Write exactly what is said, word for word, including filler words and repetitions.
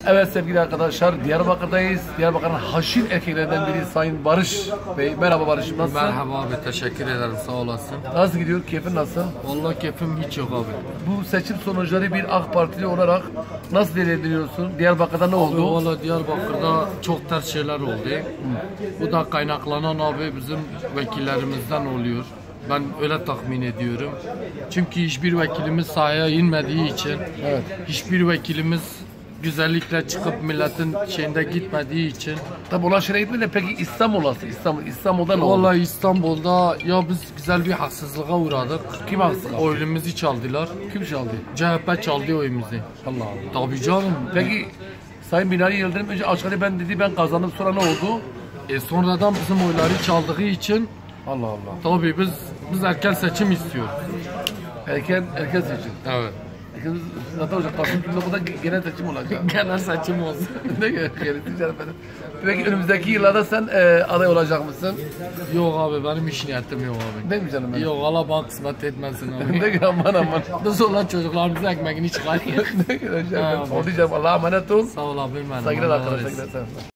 Evet sevgili arkadaşlar, Diyarbakır'dayız. Diyarbakır'ın haşin erkeklerinden biri Sayın Barış Bey. Merhaba Barış'ım, nasılsın? Merhaba abi, teşekkür ederim, sağ olasın. Nasıl gidiyor, keyfin nasıl? Vallahi keyfim hiç yok abi. Bu seçim sonuçları bir AK Partili olarak nasıl değerlendiriyorsun? Diyarbakır'da ne Abi oldu? valla Diyarbakır'da çok ters şeyler oldu. Bu da kaynaklanan abi bizim vekillerimizden oluyor. Ben öyle tahmin ediyorum. Çünkü hiçbir vekilimiz sahaya inmediği için, Evet. hiçbir vekilimiz güzellikle çıkıp milletin şeyinde gitmediği için. Tabi olan şeye gitmedi de peki İstanbul'a, İstanbul, İstanbul'da ne oldu? Vallahi İstanbul'da ya biz güzel bir haksızlığa uğradık. Kim haksız? Oyumuzu çaldılar. Kim çaldı? C H P çaldı oyumuzu. Allah Allah. Tabii canım. Peki Sayın Binali Yıldırım önce açıkladı, ben dedi ben kazandım, sonra ne oldu? E sonradan bizim oyları çaldığı için Allah Allah. tabii biz biz erken seçim istiyoruz. Erken, erken seçim. Evet. Erken zaten olacak, Kasım bu da genel seçim olacak. Genel seçim olsun. Ne gelirsin canım benim. Peki önümüzdeki yıllarda sen e, aday olacak mısın? Yok abi, benim iş niyetim yok abi. Değil mi canım benim? Yok, Allah bana kısmet etmesin abi. Ne güzel, aman aman. Biz olan çocuklarımızın ekmeğini çıkarıyor. Ne güzel. Oldu canım, Allah'a emanet ol. Sağ ol abim benim. Saygılar Allah arkadaşlar. razı olsun. Saygılar.